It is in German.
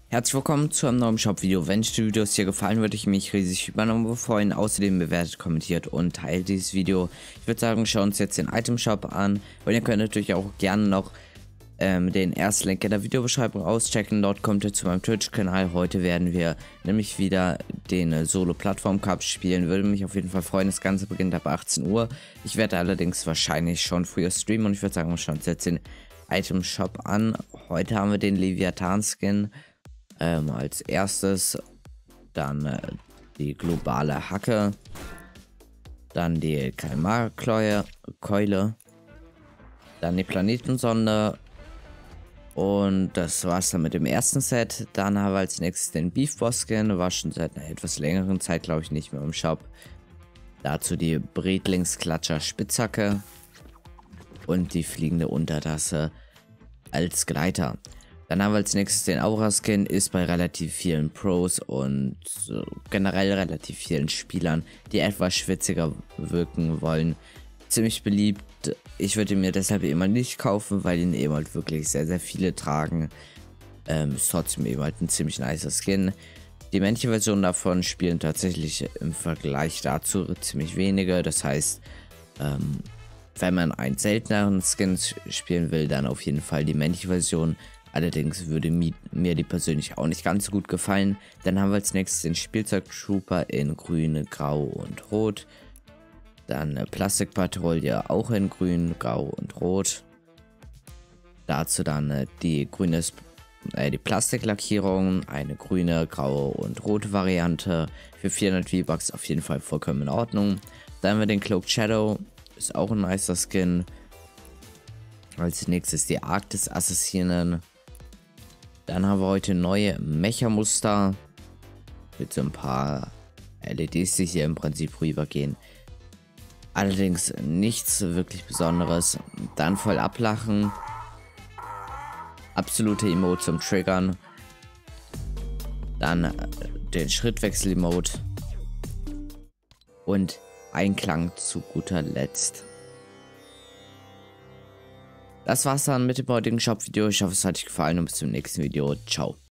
Herzlich willkommen zu einem neuen Shop-Video. Wenn euch die Videos hier gefallen, würde ich mich riesig über einen Abo freuen. Außerdem bewertet, kommentiert und teilt dieses Video. Ich würde sagen, schauen uns jetzt den Item-Shop an. Und ihr könnt natürlich auch gerne noch den ersten Link in der Videobeschreibung auschecken. Dort kommt ihr zu meinem Twitch-Kanal. Heute werden wir nämlich wieder den Solo-Plattform-Cup spielen. Würde mich auf jeden Fall freuen. Das Ganze beginnt ab 18 Uhr. Ich werde allerdings wahrscheinlich schon früher streamen. Und ich würde sagen, wir schauen uns jetzt den Item-Shop an. Heute haben wir den Leviathan-Skin. Als erstes dann die globale Hacke, dann die Kalmarkeule, dann die Planetensonde und das war's dann mit dem ersten Set. Dann haben wir als nächstes den Beef Boss Skin, war schon seit einer etwas längeren Zeit, glaube ich, nicht mehr im Shop. Dazu die Bretlingsklatscher Spitzhacke und die fliegende Untertasse als Gleiter. Dann haben wir als nächstes den Aura-Skin, ist bei relativ vielen Pros und generell relativ vielen Spielern, die etwas schwitziger wirken wollen, ziemlich beliebt. Ich würde mir deshalb immer nicht kaufen, weil ihn eben halt wirklich sehr, sehr viele tragen. Ist trotzdem eben halt ein ziemlich nicer Skin. Die männliche Version davon spielen tatsächlich im Vergleich dazu ziemlich wenige. Das heißt, wenn man einen selteneren Skin spielen will, dann auf jeden Fall die männliche Version. Allerdings würde mir die persönlich auch nicht ganz so gut gefallen. Dann haben wir als nächstes den Spielzeug-Trooper in grün, grau und rot. Dann eine Plastikpatrouille auch in grün, grau und rot. Dazu dann die Plastiklackierung, eine grüne, graue und rote Variante. Für 400 V-Bucks auf jeden Fall vollkommen in Ordnung. Dann haben wir den Cloaked Shadow, ist auch ein nicer Skin. Als nächstes die Arktis-Assassinen. Dann haben wir heute neue Mecha-Muster mit so ein paar LEDs, die hier im Prinzip rübergehen. Allerdings nichts wirklich Besonderes. Dann voll ablachen. Absolute Emote zum Triggern. Dann den Schrittwechsel-Emote. Und Einklang zu guter Letzt. Das war's dann mit dem heutigen Shop-Video. Ich hoffe, es hat euch gefallen und bis zum nächsten Video. Ciao.